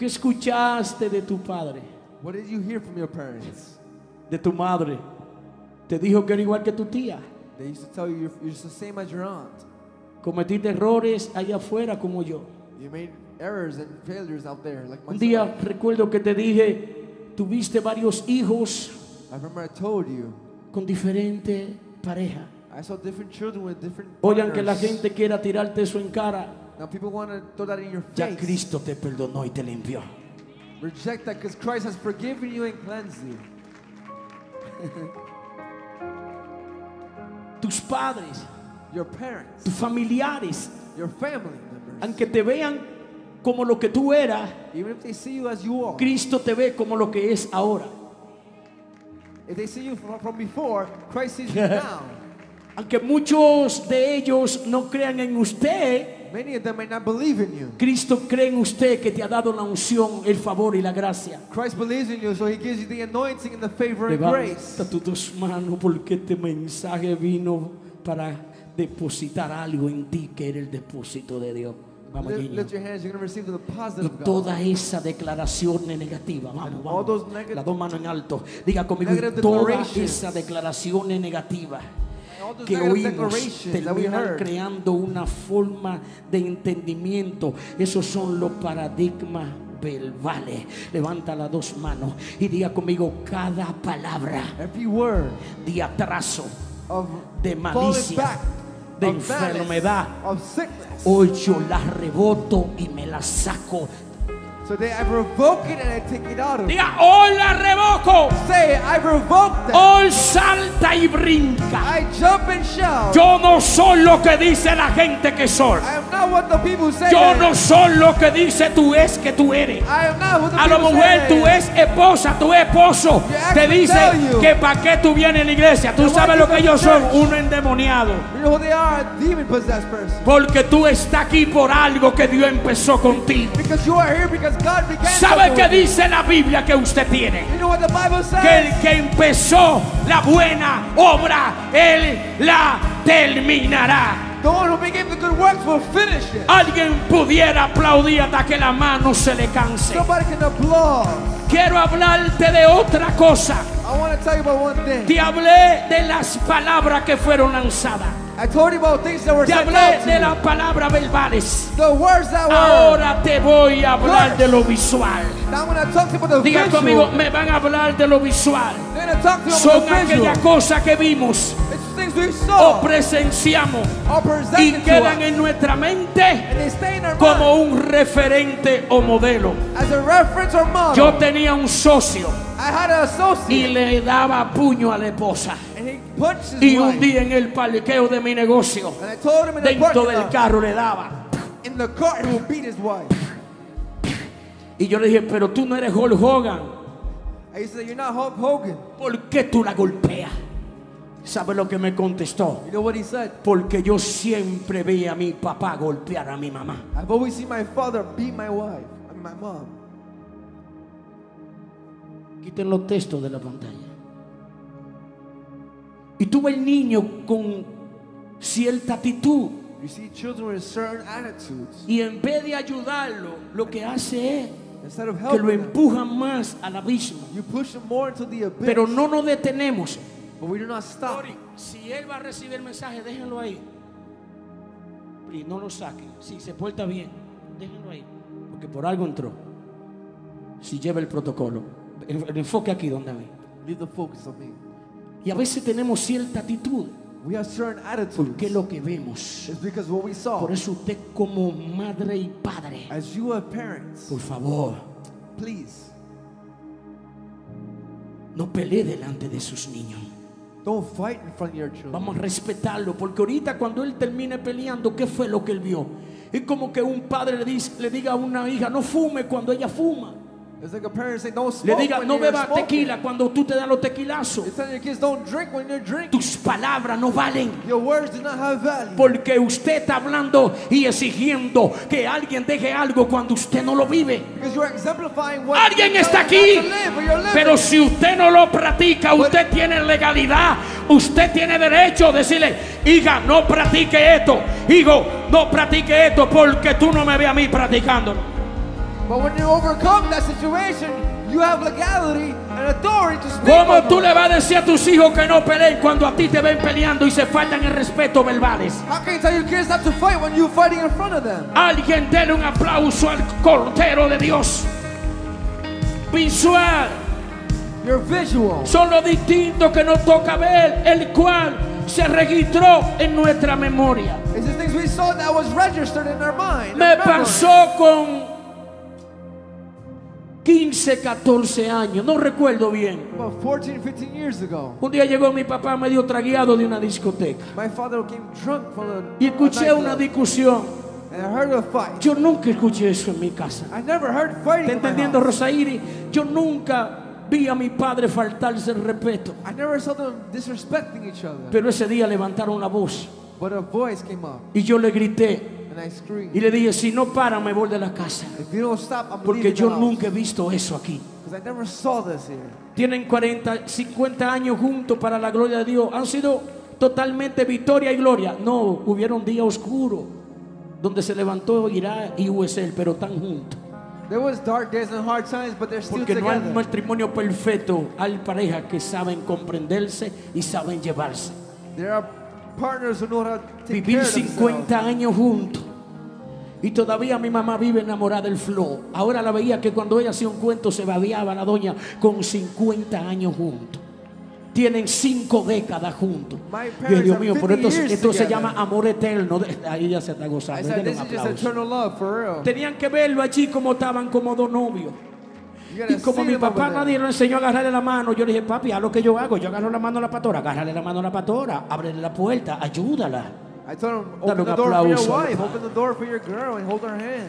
¿Qué escuchaste de tu padre? What did you hear from your parents? De tu madre. Te dijo que era igual que tu tía. They used to tell you you're just the same as your aunt. Cometiste errores allá afuera como yo. You made errors and failures out there like Un myself. día recuerdo que te dije, tuviste varios hijos I remember I told you con diferente pareja. I saw different children with different Oigan, que la partners. gente quiera tirarte eso en cara. Now people want to throw that in your Ya face. Cristo te perdonó y te limpió. Reject that because Christ has forgiven you and cleansed you. Tus padres, Your parents, tus familiares, your family members, aunque te vean como lo que tú eras, even if they see you as you are, Cristo te ve como lo que es ahora. if they see you from before, Christ sees you now. Aunque muchos de ellos no crean en usted, Many of them may not believe in you. Cristo cree en usted, que te ha dado la unción, el favor y la gracia. Christ believes in you, so he gives you the anointing and the favor and grace. Levanta tus dos manos, porque este mensaje vino para depositar algo en ti, que era el depósito de Dios. Vamos, Lift, niño. lift your hands, you're going to receive the deposit Y of God. toda esa declaración negativa, vamos, all those vamos, negative- las dos manos en alto, diga conmigo, y negative toda declarations. esa declaración negativa All those que negative oímos declarations that we terminan heard, creando una forma de entendimiento. Esos son los paradigmas verbales. Levanta las dos manos y diga conmigo, cada palabra every word de atraso, of de falling malicia, back, de of malice, enfermedad, of sickness. hoy yo la reboto y me la saco. So they, I revoke it and I take it out of you. Diga, hoy la revoco. Say, I revoke that. Hoy salta y brinca. I jump and shout. Yo no soy lo que dice la gente que soy. I am not what the people say. Yo I no am. soy lo que dice tú es que tú eres. I am not who the A lo people mejor say tú I am. es esposa, tú es esposo. I Te can dice tell you. que para qué tú vienes a la iglesia. Tú Then why sabes you lo que come ellos to son, church? uno endemoniado. You know who they are? A demon-possessed person. Porque tú estás aquí por algo que Dios empezó contigo. Because you are here because God began ¿Sabe something qué with you. dice la Biblia que usted tiene? You know what the Bible says? Que el que empezó la buena obra, Él la terminará. The one who began the good works will finish it. Alguien pudiera aplaudir hasta que la mano se le canse. Somebody can applaud. Quiero hablarte de otra cosa. I want to tell you about one thing. Te hablé de las palabras que fueron lanzadas. I told you about things that were Te said hablé out to de you. las palabras verbales. The words that were. Ahora te voy a hablar de lo visual. Now I'm going to talk to you about the Diga visual. conmigo, me van a hablar de lo visual. They're going to talk to you Son about the visual. aquellas cosas que vimos It's things we o saw presenciamos or y presented to quedan us. en nuestra mente And they stay in our como mind un referente o modelo. as a reference or model. Yo tenía un socio I had an y associate le daba puño a la esposa. and he punched his Y un wife. día en el parqueo de mi negocio, And I told him in the dentro parking del lot, carro le daba. in the car he will beat his wife. Y yo le dije, pero tú no eres Hulk Hogan. I said, you're not Hulk Hogan. ¿Por qué tú la golpeas? ¿Sabe lo que me contestó? You know what he said? Porque yo siempre vi a mi papá golpear a mi mamá. I've always seen my father beat my wife, my mom. Quiten los textos de la pantalla. Y tuve el niño con cierta actitud. You see children with certain attitudes. Y en vez de ayudarlo, lo que hace es Instead of que lo helping them, empuja más al abismo. you push them more into the abyss. Pero no nos detenemos. But we do not stop. Si él va a recibir el mensaje, déjenlo ahí. Y no lo saquen. Si se porta bien, déjenlo ahí. Porque por algo entró. Si lleva el protocolo. El enfoque aquí donde ve. Leave the focus on me. Y a veces tenemos cierta actitud. We have certain attitudes. Que es lo que vemos. It's because what we saw. Por eso usted como madre y padre, As you are parents, por favor, please no pelee delante de sus niños. don't fight in front of your children. Vamos a respetarlo, porque ahorita cuando él termine peleando, ¿qué fue lo que él vio? Es como que un padre le diga a una hija, no fume cuando ella fuma. It's like a parent saying, don't Le smoke diga, when no you're beba smoking. tequila cuando tú te das los tequilazos. It's telling your kids, don't drink when you're drinking. Tus palabras no valen. Your words do not have value. Porque usted está hablando y exigiendo que alguien deje algo cuando usted no lo vive. Because you're exemplifying what Alguien you're está telling aquí, them not to live, but you're living. pero si usted no lo practica, usted tiene legalidad, usted tiene derecho a decirle, hija, no practique esto, hijo, no practique esto, porque tú no me ves a mí practicándolo. But when you overcome that situation, you have legality and authority to speak. ¿Cómo over tú it. le vas a decir a tus hijos que no peleen cuando a ti te ven peleando y se faltan el respeto verbales? How can you tell your kids not to fight when you're fighting in front of them? Alguien dele un aplauso al Cordero de Dios. Visual. You're visual. Son los distintos que nos toca ver, el cual se registró en nuestra memoria. It's the things we saw that was registered in our mind. Me our memory. pasó con 15, 14 años, no recuerdo bien. About 14, 15 years ago, Un día llegó mi papá medio tragueado de una discoteca my father came drunk from y escuché a una nightclub, discusión. and I heard a fight. Yo nunca escuché eso en mi casa. I never heard fighting ¿Está in my entendiendo, house. Rosairi? Yo nunca vi a mi padre faltarse el respeto. I never saw them disrespecting each other. Pero ese día levantaron la voz But a voice came up, y yo le grité and I screamed. y le dije, si no para me voy de la casa. If you don't stop, I'm Porque leaving yo the house. nunca he visto eso aquí. Because I never saw this here. Tienen 40, 50 años juntos para la gloria de Dios. Han sido totalmente victoria y gloria. No, hubieron días oscuros donde se levantó Irak y USL, pero están juntos. There was dark days and hard times, but they're still Porque no hay together. matrimonio perfecto. Hay parejas que saben comprenderse y saben llevarse. There are partners who know how to take Vivir care of 50 años juntos. Y todavía mi mamá vive enamorada del flow. Ahora la veía que cuando ella hacía un cuento se babiaba la doña con 50 años juntos. Tienen 5 décadas juntos. My Y parents Dios are mío, por 50 esto, years esto se together. llama amor eterno. Ahí ya se está I gozando. said, Denle this un is just aplauso. eternal love for real. Tenían que verlo allí como estaban como dos novios. You gotta Y como see mi them papá over there. nadie lo enseñó a agarrarle la mano, yo le dije, papi, haz lo que yo hago. Yo agarro la mano a la pastora, agárrale la mano a la pastora, ábrele la puerta, ayúdala. I told him, Dale open un the door for your aplauso. wife, open the door for your girl, and hold her hand.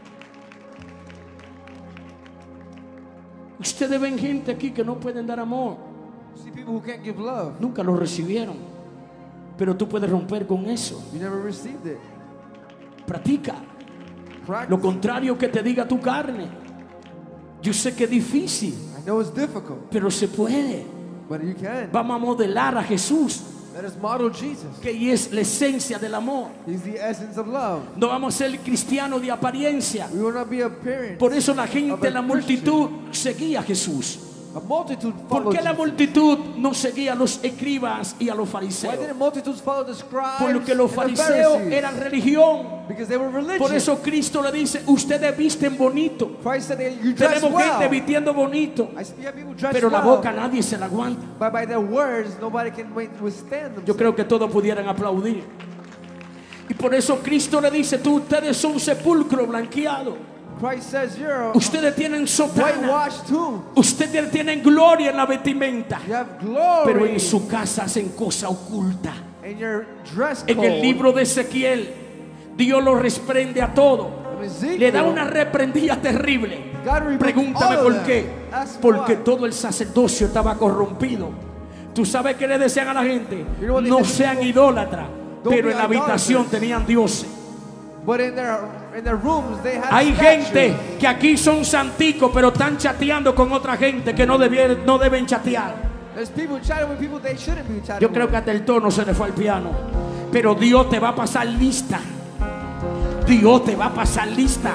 Ustedes ven gente aquí que no pueden dar amor. You see people who can't give love. Nunca lo recibieron. Pero tú puedes romper con eso. You never received it. Practica. Practice. Lo contrario que te diga tu carne. Yo sé que es difícil, I know it's difficult, pero se puede. but you can. Vamos a modelar a Jesús, Let us model Jesus. que es la esencia del amor. He's the essence of love. No vamos a ser cristianos de apariencia. We will not be appearance. Por eso la gente, of a la multitud seguía a Jesús. A multitude ¿Por followed qué la Jesus. multitud no seguía a los escribas y a los Why fariseos? didn't multitudes follow the scribes Porque los and the fariseos Pharisees? eran religión. Because they were religious. Por eso Cristo le dice, ustedes visten bonito. Christ said that you dress Tenemos gente well. vistiendo bonito, I see people dress pero la well, boca nadie se la aguanta. but by their words, nobody can withstand them. Yo creo que todos pudieran aplaudir. Y por eso Cristo le dice, ustedes son sepulcro blanqueado. Christ says you're a Ustedes tienen sotana. whitewashed tomb. Ustedes tienen gloria en la vestimenta. You have glory Pero en su casa hacen cosa oculta. in your dress En code. el libro de Ezequiel, Dios lo reprende a todo. In Ezekiel, Le da una reprendida terrible. God rebuked Pregúntame all of por them. qué. Ask Porque why. todo el sacerdocio estaba corrompido. ¿Tú sabes qué le decían a la gente? You know what they No said? sean idólatras. Don't Pero be en la habitación idolaters. tenían dioses. But in their rooms, they had Hay statues. gente que aquí son santicos, pero están chateando con otra gente que no deben chatear. There's people chatting with people they shouldn't be chatting Yo creo with. que hasta el tono se le fue al piano. Pero Dios te va a pasar lista. Dios te va a pasar lista.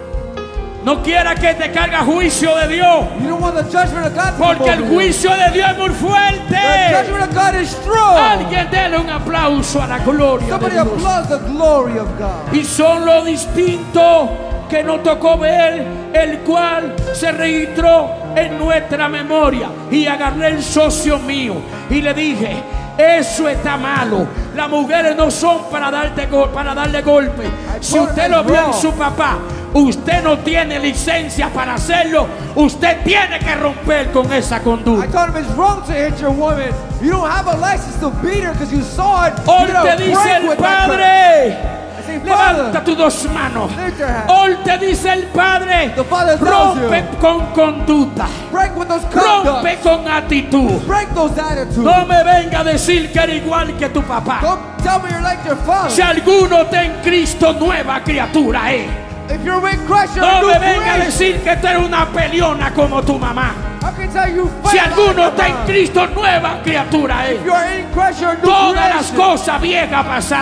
No quiera que te carga juicio de Dios, You don't want the judgment of God to come porque el over you. juicio de Dios es muy The fuerte. judgment of God is strong. Alguien dele un aplauso a la gloria de Somebody Dios. applauds the glory of God. Y son lo distinto que nos tocó ver, el cual se registró en nuestra memoria. Y agarré el socio mío y le dije, eso está malo. Las mujeres no son para darle golpe. Si usted lo vio en su papá, usted no tiene licencia para hacerlo. Usted tiene que romper con esa I conducta. told him it's wrong to hit your woman. You don't have a license to beat her because you saw it. Hoy You gotta te dice break el with that Padre, I say, levanta Father, tus dos manos. lift your hand. Hoy te dice el Padre, The Father tells rompe you. con conducta, Break with those rompe conducts. con actitud. Break those attitudes. No me venga a decir que era igual que tu papá. Don't tell me you're like your father. Si alguno está en Cristo, nueva criatura es. If you're with Christ, you're No a new me venga a creation. decir que tú eres una peleona como tu mamá. I can tell you fight Si alguno like está en a man. Cristo, nueva criatura es. If you're in Christ, you're a new Todas las creation. cosas viejas pasaron.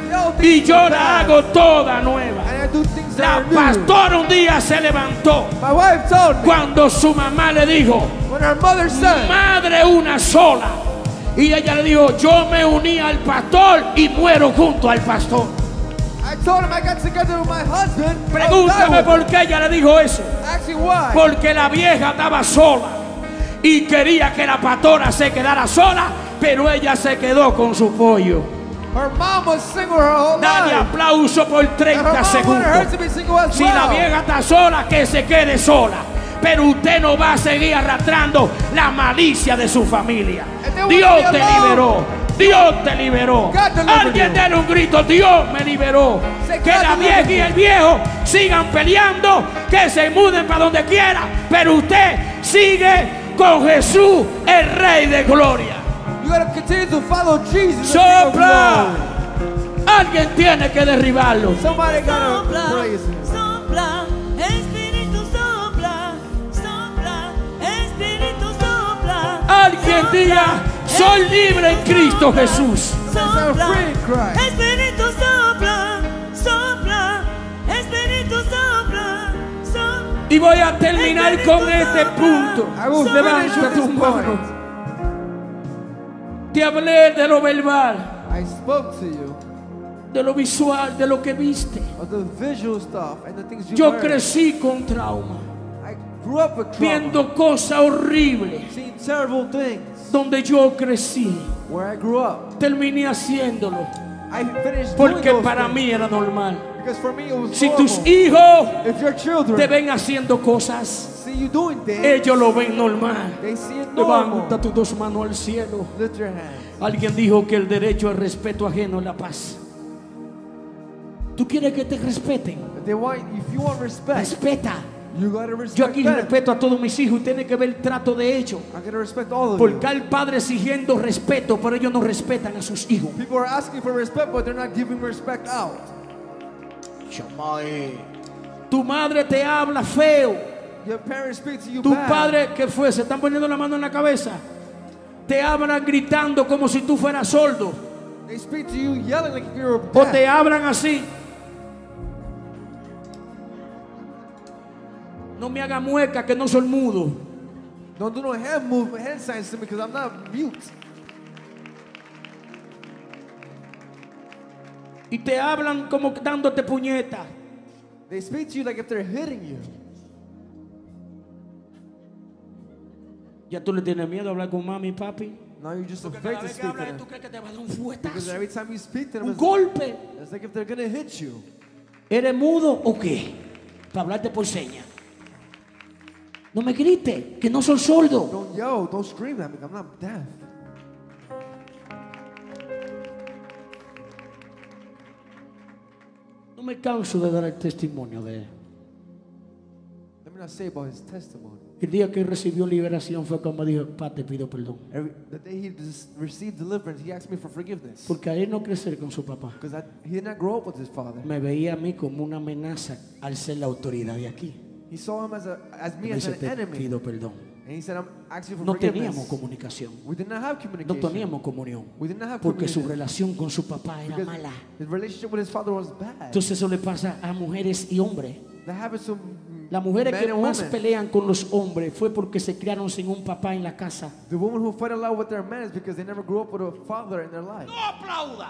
all y things yo are la past. hago toda nueva. And I do things that La are new. pastora un día se levantó My wife told me cuando su mamá le dijo, when her mother said, madre una sola. Y ella le dijo, yo me uní al pastor y muero junto al pastor. I told him I got together with my husband. Pregúntame por qué ella le dijo eso. Actually, why? Porque la vieja estaba sola y quería que la pastora se quedara sola, pero ella se quedó con su pollo. Her mom was single her whole Dale life. aplauso por And her 30 mom wanted her to segundos. be single as Si la well. vieja está sola, que se quede sola. Pero usted no va a seguir arrastrando la malicia de su familia. And then Dios when te you're alone, liberó. Dios te liberó. God delivered Alguien you. déle un grito, Dios me liberó. Say, Que God la delivered vieja y you. el viejo sigan peleando, que se muden para donde quiera, pero usted sigue con Jesús, el Rey de Gloria. You gotta continue to follow Jesus. the King of Sopla. glory. Alguien tiene que derribarlo. Somebody gotta Sopla, praise him. sopla, Espíritu sopla, sopla, Espíritu sopla. Alguien diga, soy libre en Cristo Jesús. Sopla, free in Christ. Espíritu sopla, sopla, Espíritu sopla, sopla. Y voy a terminar con este punto. I will finish Levanta with tus this manos. point. Te hablé de lo verbal, I spoke to you de lo visual, de lo que viste. of the visual stuff and the things you Yo learned. crecí con trauma, I grew up with trauma, viendo cosas horribles. seeing terrible things. Donde yo crecí, Where I grew up, terminé haciéndolo I finished porque doing those para things. mí era normal. Because for me it was Si normal. tus hijos If your children te ven haciendo cosas, see you doing things, ellos lo ven normal. they see it Levanta normal. tus dos manos al cielo. Lift your hands. Alguien dijo que el derecho al respeto ajeno es la paz. ¿Tú quieres que te respeten? If you want respect, Respeta. you gotta Yo respect aquí them. respeto a todos mis hijos y tiene que ver el trato de ellos. I gotta respect all of Porque you. hay padres exigiendo respeto, pero ellos no respetan a sus hijos. People are asking for respect, but they're not giving respect out. Tu madre te habla feo. Your parents speak to you Tu bad. padre, ¿qué fue? Se están poniendo la mano en la cabeza. Te hablan gritando como si tú fueras sordo. They speak to you yelling like you're O deaf. te hablan así. No me haga mueca que no soy mudo. Don't do no hand signs to me because I'm not mute. Y te hablan como dándote puñeta. They speak to you like if they're hitting you. Ya tú le tienes miedo a hablar con mami y papi. Now you're just Porque afraid cada to vez que speak to hablas, them. tú crees que te va a dar un Because fuetazo, every time you speak to them, un golpe. it's like if they're gonna hit you. ¿Eres mudo o qué? Para hablarte por señas. No me grites, que no soy sordo. Don't yell, don't scream at me. I'm not deaf. No me canso de dar el testimonio de él. Let me not say about his testimony. El día que él recibió liberación fue cuando me dijo, pa, te pido perdón. The day he received deliverance, he asked me for forgiveness. Porque a él no crecer con su papá, Because he did not grow up with his father. me veía a mí como una amenaza al ser la autoridad de aquí. He saw him as me Me as dice, an te enemy. pido perdón. And he said, I'm asking for No forgiveness. teníamos comunicación, We did not have no communication. teníamos comunión, We did not have porque su communication. relación con su papá era Because mala. his relationship with his father was bad. Entonces eso le pasa a mujeres y hombres. That happens to Las mujeres men que and más women. pelean con los hombres fue porque se criaron sin un papá en la casa. The women who fight a lot with their men is because they never grew up with a father in their life. No aplauda.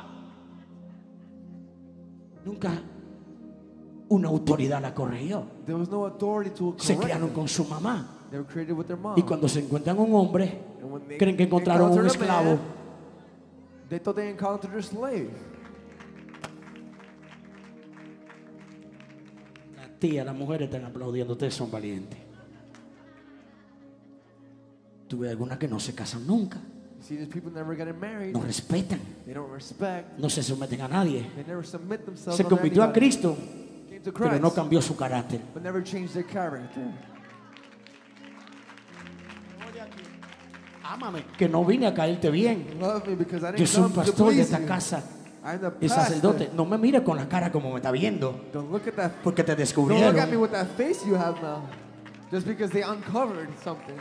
Nunca una autoridad la corrigió. There was no authority to Se correct criaron them. con su mamá. They were created with their mom. Y cuando se encuentran un hombre, And when they creen que encontraron un encountered a esclavo. man, they thought they encountered a slave. La tía, las mujeres están aplaudiendo, ustedes son valientes. Tuve algunas que no se casan nunca, You see, these people never getting married. no respetan, They don't respect. no se someten a nadie. They never submit themselves. Se to convirtió a anybody. Cristo, Came to pero Christ, no cambió su carácter. but never changed their character. Ámame, que no vine a caerte bien. Love me because I Yo didn't soy un come to pastor de please esta you. casa, I'm the el sacerdote. pastor. No me mire con la cara como me está viendo, Don't look at that. porque te Don't look at me descubrieron. with that face you have now. Just because they uncovered something.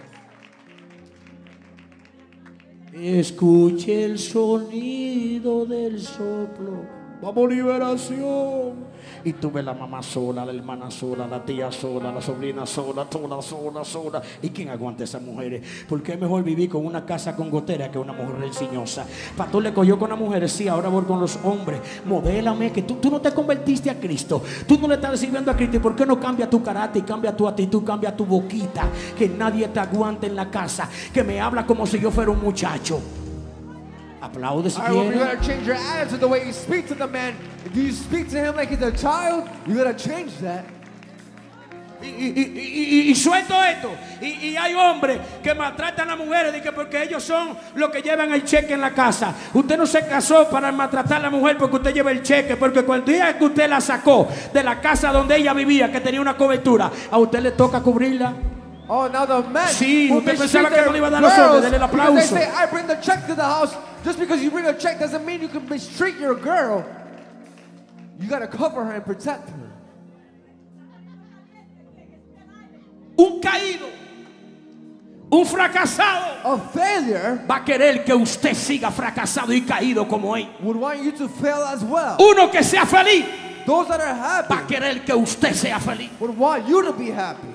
Escuche el sonido del soplo Vamos, liberación. Y tú ves la mamá sola, la hermana sola, la tía sola, la sobrina sola, toda sola. ¿Y quién aguanta a esas mujeres? Porque es mejor vivir con una casa con gotera que una mujer ensiñosa. Pastor le cogió con las mujeres, sí, ahora voy con los hombres. Modélame, que tú no te convertiste a Cristo. Tú no le estás sirviendo a Cristo. ¿Y por qué no cambia tu carácter, cambia tu actitud, cambia tu boquita? Que nadie te aguante en la casa. Que me habla como si yo fuera un muchacho. Aplaude si All right, well, you quieres. gotta change your attitude, the way you speak to the man. If you speak to him like he's a child, you gotta change that. Y suelto esto. Y hay hombres que maltratan a las mujeres de que porque ellos son los que llevan el cheque en la casa. Usted no se casó para maltratar a la mujer porque usted lleva el cheque. Porque cuando el día que usted la sacó de la casa donde ella vivía, que tenía una cobertura, a usted le toca cubrirla. Oh, now the men Sí, who usted mistreat pensaba que their no le iba a dar los girls hombres, denle el because they aplauso. say, I bring the check to the house. Just because you bring a check doesn't mean you can mistreat your girl. You gotta cover her and protect her. Un caído, un fracasado, A failure va a querer que usted siga fracasado y caído como él. would want you to fail as well. Uno que sea feliz Those that are va a happy querer que usted sea feliz. would want you to be happy.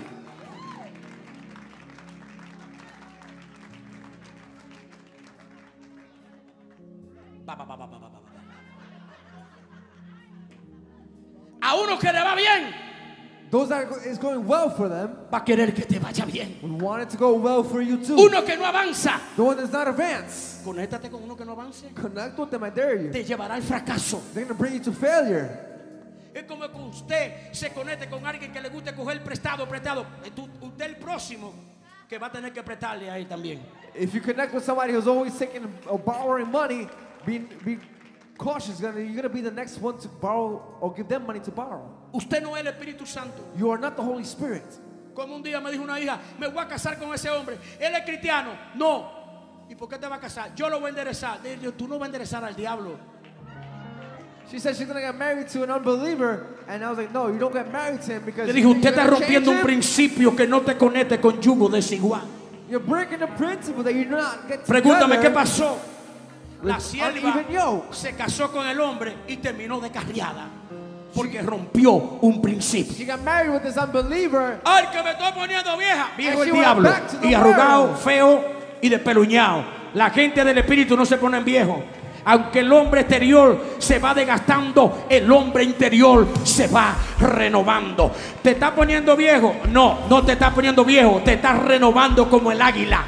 A uno que le va bien Those that is going well for them va a querer que te vaya bien. would want it to go well for you too. Uno que no avanza, The one that's not advanced, conéctate con uno que no avance, connect with them, I dare you. te llevará al fracaso. They're gonna bring you to failure. Es como que usted se conecte con alguien que le guste coger prestado. Usted el próximo que va a tener que prestarle a él también. If you connect with somebody who's always taking or borrowing money, be cautious. You're gonna be the next one to borrow or give them money to borrow. Usted no es el Espíritu Santo. You are not the Holy Spirit. Como un día me dijo una hija, me voy a casar con ese hombre. Él es cristiano. No. ¿Y por qué te va a casar? Yo lo voy a enderezar. Le digo, tú no vas a enderezar al diablo. She said she's gonna get married to an unbeliever, and I was like, no, you don't get married to him because Le dije, usted you're está gonna rompiendo un change him. principio que no te conecte con yugo desigual. You're breaking the principle that you're not get Pregúntame together qué pasó. La with sierva uneven yoke. se casó con el hombre y terminó descarriada porque rompió un principio. She got married with this unbeliever. Ay, que me estoy poniendo vieja. Viejo And el she went diablo. back to the Y arrugado, world. feo y despeluñado. La gente del espíritu no se pone en viejo. Aunque el hombre exterior se va desgastando, el hombre interior se va renovando. ¿Te está poniendo viejo? No, no te está poniendo viejo. Te estás renovando como el águila.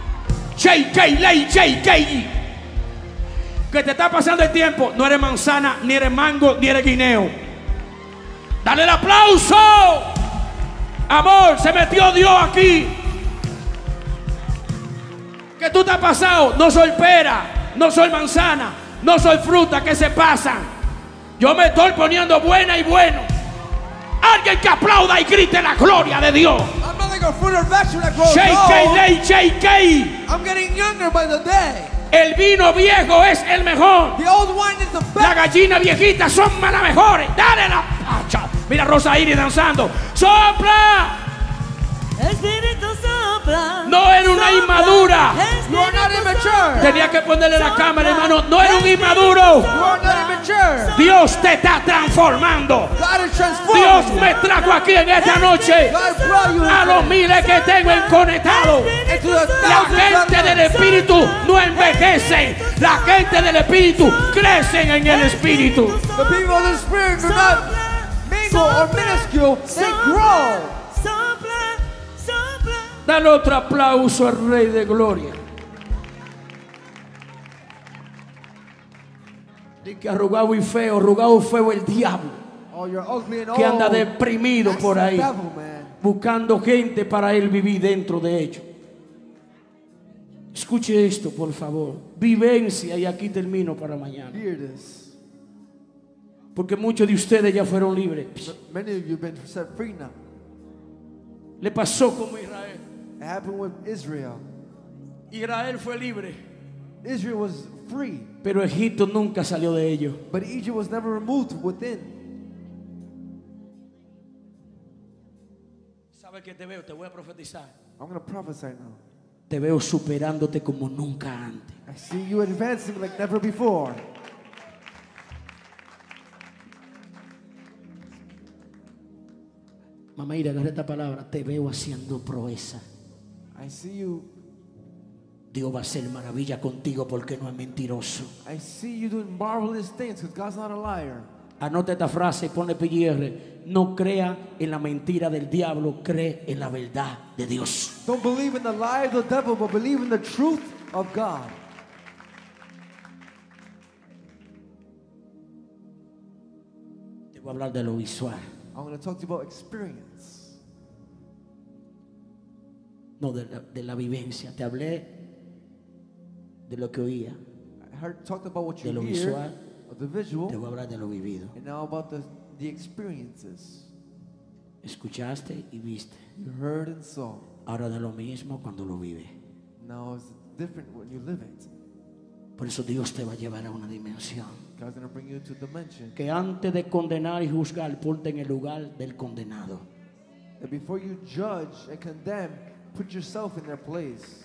JK. Que te está pasando el tiempo. No eres manzana, ni eres mango, ni eres guineo. Dale el aplauso. Amor, se metió Dios aquí. ¿Qué tú te has pasado? No soy pera, no soy manzana, no soy fruta que se pasan. Yo me estoy poniendo buena y bueno. Alguien que aplauda y grite la gloria de Dios. I'm not like a fruit or vegetable that grows JK. old. I'm getting younger by the day. El vino viejo es el mejor. The old wine is the La best. gallina viejita son las mejores. Dale la pacha. Mira a Rosa Iris danzando. ¡Sopla! Espíritu sopla. No era una sopla, inmadura. You are not Espíritu immature. sopla, Tenía que ponerle la sopla, cámara, hermano. No era un Espíritu inmaduro. You are not immature. Dios te está transformando. God is transforming Dios you. me trajo aquí en esta noche God brought you a los miles que tengo conectados. into the La thousands gente of del Espíritu no envejece. La gente del Espíritu crecen en el Espíritu. The people of the Spirit do not mingle or minuscule, they grow. Sopla, sopla. Dale otro aplauso al Rey de Gloria. Dice que arrugado y feo el diablo Oh, you're ugly and que anda old. deprimido That's por the ahí, devil, man. buscando gente para él vivir dentro de ellos. Escuche esto, por favor. Vivencia, y aquí termino para mañana. Hear this. Porque muchos de ustedes ya fueron libres. Many of you have been set free now. Le pasó como Israel. It happened with Israel. Israel fue libre, Israel was free, pero Egipto nunca salió de ellos. but Egypt was never removed within. ¿Sabes qué te veo? Te voy a profetizar. I'm going to prophesy now. Te veo superándote como nunca antes. I see you advancing like never before. Mamá, mira, agarra esta palabra. Te veo haciendo proeza. I see you. Dios va a hacer maravilla contigo porque no es mentiroso. I see you doing marvelous things because God's not a liar. Anota esta frase y ponle PR. No crea en la mentira del diablo, cree en la verdad de Dios. Don't believe in the lie of the devil, but believe in the truth of God. Te voy a hablar de lo visual. I'm going to talk to you about experience. No, de la vivencia. Te hablé de lo que oía. Talked about what De you lo hear, visual. of the visual, Te voy a hablar de lo vivido. and now about the experiences. Escuchaste y viste. You heard and saw. Ahora de lo mismo cuando lo vive. Now it's different when you live it. Por eso Dios te va a llevar a una dimensión. God's going to bring you to a dimension Que antes de condenar y juzgar, ponte en el lugar del condenado. that before you judge and condemn, put yourself in their place.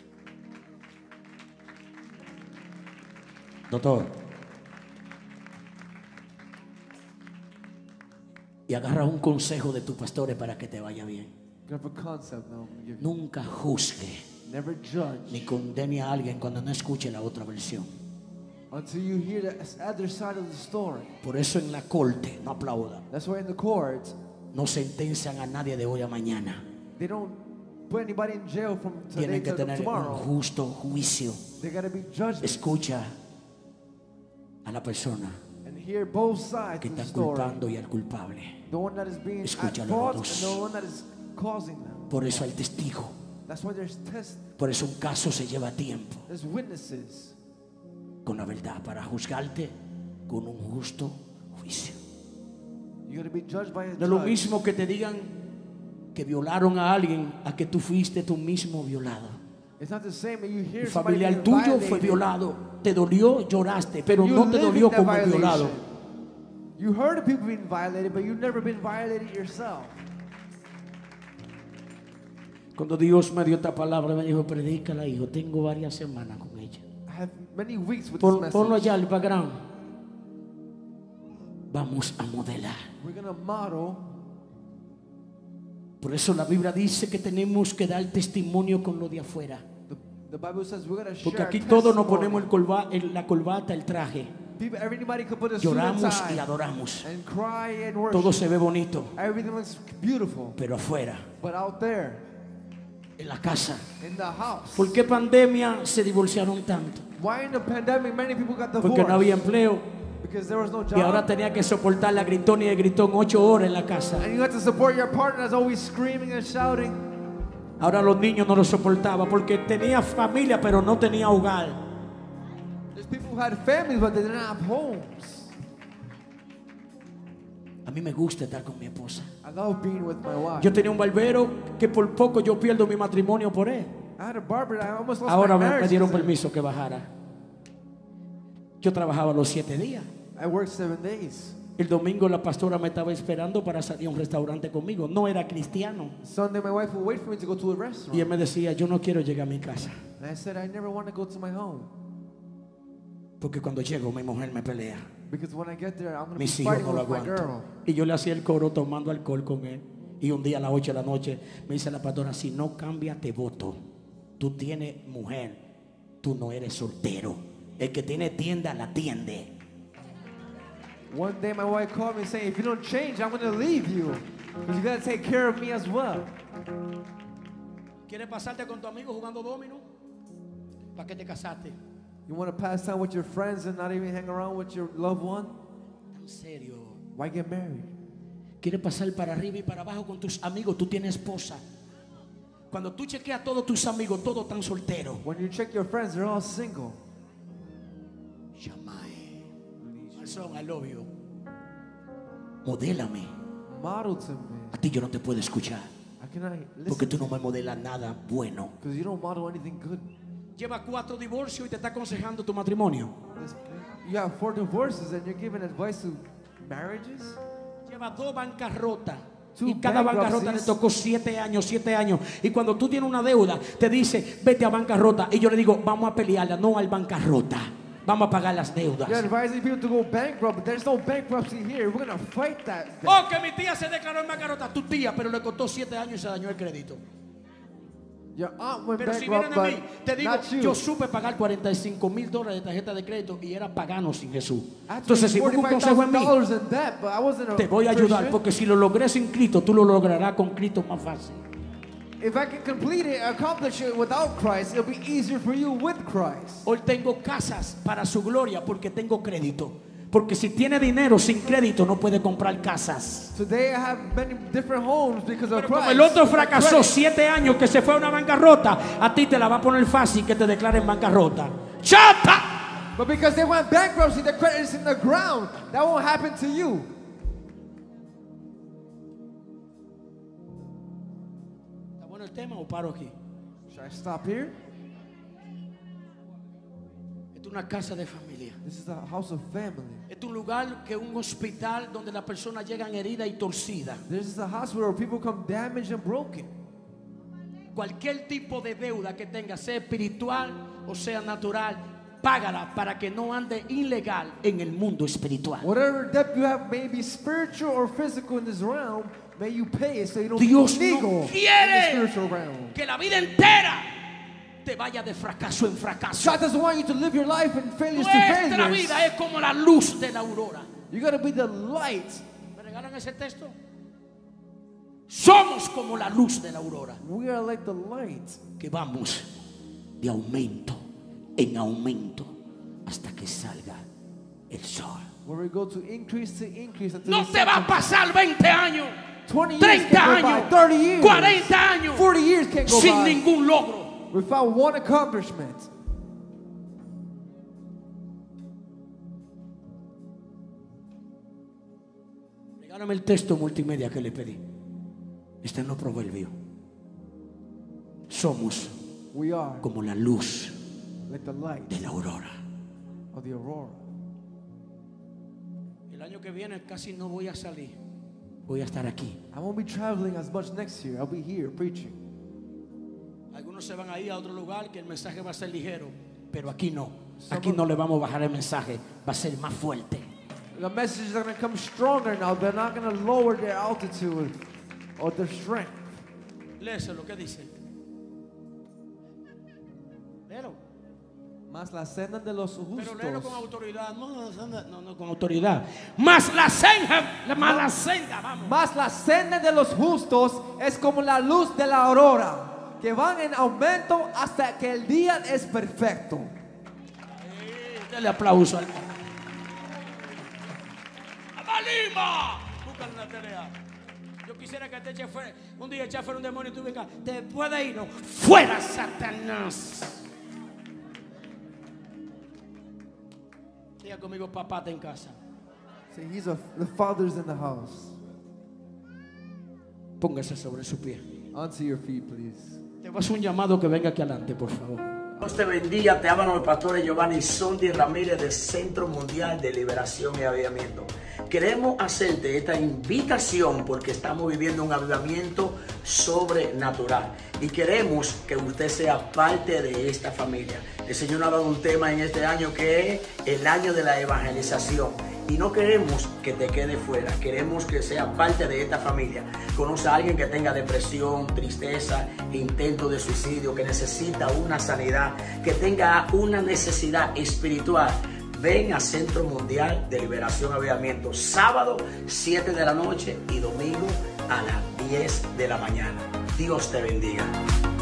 Doctor. Y agarra un consejo de tus pastores para que te vaya bien. You have a concept now. I'm gonna give you. Nunca juzgue Never judge ni condene a alguien cuando no escuche la otra versión. until you hear the other side of the story. Por eso en la corte no aplauda. That's why in the court, No sentencian a nadie de hoy a mañana. they don't put anybody in jail from today Tienen que to tener un tomorrow. justo juicio. They got to be judged Escucha a la persona and hear both sides que of the está story. culpando y al culpable. The one that is being at Escúchalo fault los dos. and the one that is causing them. Por eso hay testigo. That's why there's tests, Por eso un caso se lleva tiempo there's witnesses. con la verdad para juzgarte con un justo juicio. You got to be judged by a No es lo judge. mismo que te digan que violaron a alguien a que tú fuiste tú mismo violado. It's not the same that you hear Un somebody familiar being tuyo fue violated. violado. Te dolió, lloraste, pero You no te live in dolió that como violation. violado. You heard of people being violated, but you've never been violated yourself. Cuando Dios me dio esta palabra, me dijo, predícala, hijo. Tengo varias semanas con ella. I have many weeks with this message. Ponlo allá, el background. Vamos a modelar. We're going to model. Por eso la Biblia dice que tenemos que dar testimonio con lo de afuera. The Bible says we're going to Porque share aquí our todos nos testimony. ponemos la corbata, el traje. People, everybody could put a suit and Lloramos y tie adoramos. and cry and worship. Todo se ve bonito. Everything looks beautiful. Pero afuera, But out there, en la casa. in the house, ¿Por qué pandemia se divorciaron tanto? why in the pandemic many people got Porque divorced? no había empleo. Because there was no Y ahora job. tenía que soportar la gritón y el gritón 8 horas en la casa. And you had to support your partner that's always screaming and shouting. Ahora los niños no lo soportaban porque tenía familia pero no tenía hogar. There's people who had families, but they didn't have homes. A mí me gusta estar con mi esposa. I love being with my wife. Yo tenía un barbero que por poco yo pierdo mi matrimonio por él. I had a barber that I almost lost Ahora my me marriage. dieron because permiso que bajara. Yo trabajaba los 7 días. I worked 7 days. El domingo la pastora me estaba esperando para salir a un restaurante conmigo. No era cristiano. Sunday, my wife would wait for me to go to a Y restaurant. él me decía, yo no quiero llegar a mi casa. And I said, I never want to go to my home. Porque cuando llego mi mujer me pelea. Because when I get there, I'm going to be Mis hijos fighting no lo with my girl. aguantan. Y yo le hacía el coro tomando alcohol con él. Y un día a las 8 de la noche me dice la pastora, si no cambia te voto. Tú tienes mujer, tú no eres soltero. El que tiene tienda la atiende. One day, my wife called me saying, if you don't change, I'm going to leave you. Because you got to take care of me as well. ¿Quieres pasarte con tu amigo jugando domino? ¿Para qué te casaste? You want to pass time with your friends and not even hang around with your loved one? En serio. Why get married? ¿Quieres pasar para arriba y para abajo con tus amigos? Tú tienes esposa. Cuando tú chequeas a todos tus amigos, todos están solteros. When you check your friends, they're all single. Shamae. Malson, I love you. Modélame. Model to me. A ti yo no te puedo escuchar. How can I Porque listen? tú no me modelas nada bueno. Because you don't model anything good. Lleva 4 divorcios y te está aconsejando tu matrimonio. You have 4 divorces and you're giving advice to marriages? Lleva 2 bancarrotas. Two Y cada bancarrota le bankruptcies. tocó 7 años, 7 años. Y cuando tú tienes una deuda, te dice, vete a bancarrota. Y yo le digo, vamos a pelearla, no al bancarrota. Vamos a pagar las deudas. You're advising people to go bankrupt, but there's no bankruptcy here. We're going to fight that. Oh, que mi tía se declaró en bancarrota. Tu tía, pero le costó 7 años y se dañó el crédito. Your aunt went Pero si bankrupt, vienen a mí, te but digo, not you. yo supe pagar $45,000 de tarjeta de crédito y era pagano sin Jesús. I Entonces, si buscas un consejo en mí, $45,000 in debt, but I wasn't a te voy a ayudar, Christian. porque si lo logré sin Cristo, tú lo lograrás con Cristo más fácil. If I can complete it, accomplish it without Christ, it'll be easier for you with Christ. Hoy tengo casas para su gloria porque tengo crédito. Porque si tiene dinero sin crédito no puede comprar casas. Today I have many different homes because of Pero Christ. como el otro fracasó Credit. 7 años que se fue a una bancarrota, a ti te la va a poner fácil que te declaren bancarrota. ¡Chata! But because they went bankruptcy, their credit is in the ground. That won't happen to you. ¿Está bueno el tema o paro aquí? Should I stop here? Esto es una casa de familia. This is a house of family. Esto es un lugar que un hospital donde las personas llegan heridas y torcidas. This is a hospital where people come damaged and broken. Cualquier tipo de deuda que tenga, sea espiritual o sea natural, págala para que no ande ilegal en el mundo espiritual. Whatever debt you have, may be spiritual or physical in this realm, may you pay it so you don't Dios be legal no in the quiere spiritual realm. que la vida entera te vaya de fracaso en fracaso. God doesn't want you to live your life in failures to Nuestra failures. vida es como la luz de la aurora. You gotta be the light. ¿Me regalan ese texto? Somos como la luz de la aurora, We are like the light. que vamos de aumento en aumento hasta que salga el sol. Where we go to increase until No the te sun va a comes. pasar 20 años, 20 years 30 can't go by, años, 30 years, 40 años 40 years can't go sin by ningún logro. without one accomplishment. Regálame el texto multimedia que le pedí. Está en los proverbios. Somos We are como la luz like the light de la aurora. of the aurora. El año que viene casi no voy a salir. Voy a estar aquí. I won't be traveling as much next year. I'll be here preaching. Algunos se van a ir a otro lugar que el mensaje va a ser ligero, pero aquí no. Aquí no le vamos a bajar el mensaje, va a ser más fuerte. The messages are going to come stronger now. They're not going to lower their altitude or their strength. Léese lo que dice. Léelo. Más la senda de los Pero léelo con justos. autoridad. No, con autoridad. Más la senda, vamos. Más la senda de los justos es como la luz de la aurora, que van en aumento hasta que el día es perfecto. Dale aplauso al ¡Lima! Búscale una tarea. Yo quisiera que este fuera, un día echar fuera un demonio y tú vengas, te puede ir, no. ¡Fuera, Satanás! Diga conmigo, papá está en casa. See, the father's in the house. Póngase sobre su pie. Onto your feet, please. Te vas a un llamado que venga aquí adelante, por favor. Dios te bendiga, te hablan los pastores Giovanni Sondi Ramírez del Centro Mundial de Liberación y Avivamiento. Queremos hacerte esta invitación porque estamos viviendo un avivamiento sobrenatural y queremos que usted sea parte de esta familia. El Señor nos ha dado un tema en este año que es el año de la evangelización y no queremos que te quede fuera, queremos que sea parte de esta familia. Conoce a alguien que tenga depresión, tristeza, intento de suicidio, que necesita una sanidad, que tenga una necesidad espiritual. Ven a Centro Mundial de Liberación y Avivamiento, sábado 7 de la noche y domingo a las 10 de la mañana. Dios te bendiga.